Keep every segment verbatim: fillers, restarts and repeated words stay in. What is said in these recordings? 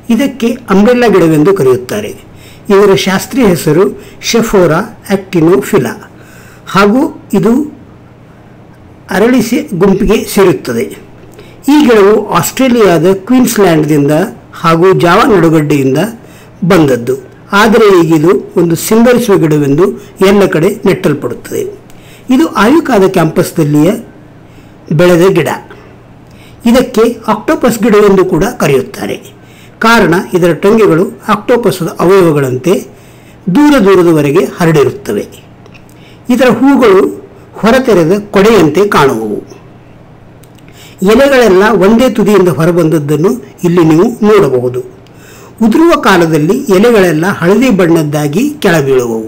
ಇದಕ್ಕೆ ಅಂಬ್ರೆಲ್ಲಾ ಗಿಡವೆಂದು ಕರೆಯುತ್ತಾರೆ. ಇದರ ಶಾಸ್ತ್ರೀಯ ಹೆಸರು ಶೆಫೋರಾ ಆಕ್ಟಿನೋಫಿಲಾ ಹಾಗೂ ಇದು ಅರಳಿಸಿ ಗುಂಪಿಗೆ ಸೇರುತ್ತದೆ. ಈ ಗಿಡವು ಆಸ್ಟ್ರೇಲಿಯಾದ ಕ್ವೀನ್ಸ್ಲ್ಯಾಂಡ್ದಿಂದ ಹಾಗೂ ಜಾವಾ ನಡುಗಡ್ಡೆಯಿಂದ ಬಂದದ್ದು. ಆದರೆ ಈಗಿದು ಒಂದು ಸಿಂಗರಿಸುವ ಗಿಡವೆಂದು ಎಲ್ಲ ಕಡೆ ನೆಟ್ಟಲ್ಪಡುತ್ತದೆ. ಇದು ಆಯುಕಾದ ಕ್ಯಾಂಪಸ್ದಲ್ಲಿಯೇ ಬೆಳೆದ ಗಿಡ. ಇದಕ್ಕೆ ಆಕ್ಟೋಪಸ್ ಗಿಡವೆಂದು ಕೂಡ ಕರೆಯುತ್ತಾರೆ. ಕಾರಣ ಇದರ ಟೊಂಗೆಗಳು ಆಕ್ಟೋಪಸ್ದ ಅವಯವಗಳಂತೆ ದೂರ ದೂರದವರೆಗೆ ಹರಡಿರುತ್ತವೆ. ಇದರ ಹೂಗಳು ಹೊರತೆರೆದ ಕೊಡೆಯಂತೆ ಕಾಣುವವು. ಎಲೆಗಳೆಲ್ಲ ಒಂದೇ ತುದಿಯಿಂದ ಹೊರಬಂದದ್ದನ್ನು ಇಲ್ಲಿ ನೀವು ನೋಡಬಹುದು. ಉದುರುವ ಕಾಲದಲ್ಲಿ ಎಲೆಗಳೆಲ್ಲ ಹಳದಿ ಬಣ್ಣದ್ದಾಗಿ ಕೆಳಬೀಳುವವು.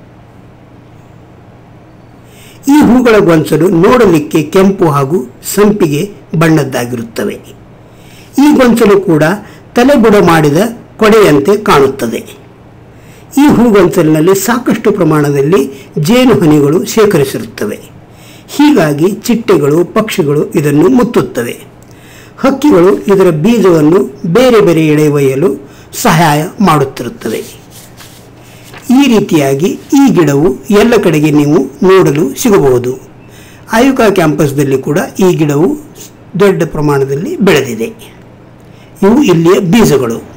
ಈ ಹೂಗಳ ಗೊಂಚಲು ನೋಡಲಿಕ್ಕೆ ಕೆಂಪು ಹಾಗೂ ಸಂಪಿಗೆ ಬಣ್ಣದ್ದಾಗಿರುತ್ತವೆ. ಈ ಗೊಂಚಲು ಕೂಡ ತಲೆಬುಡ ಮಾಡಿದ ಕೊಡೆಯಂತೆ ಕಾಣುತ್ತದೆ. ಈ ಹೂಗೊಂಚಲಿನಲ್ಲಿ ಸಾಕಷ್ಟು ಪ್ರಮಾಣದಲ್ಲಿ ಜೇನು ಹನಿಗಳು ಶೇಖರಿಸಿರುತ್ತವೆ. ಹೀಗಾಗಿ ಚಿಟ್ಟೆಗಳು, ಪಕ್ಷಿಗಳು ಇದನ್ನು ಮುತ್ತುತ್ತವೆ. ಹಕ್ಕಿಗಳು ಇದರ ಬೀಜವನ್ನು ಬೇರೆ ಬೇರೆ ಎಳೆ ಒಯ್ಯಲು ಸಹಾಯ ಮಾಡುತ್ತಿರುತ್ತವೆ. ಈ ರೀತಿಯಾಗಿ ಈ ಗಿಡವು ಎಲ್ಲ ಕಡೆಗೆ ನೀವು ನೋಡಲು ಸಿಗಬಹುದು. ಆಯುಕಾ ಕ್ಯಾಂಪಸ್ದಲ್ಲಿ ಕೂಡ ಈ ಗಿಡವು ದೊಡ್ಡ ಪ್ರಮಾಣದಲ್ಲಿ ಬೆಳೆದಿದೆ. ಇವು ಇಲ್ಲಿಯ ಬೀಜಗಳು.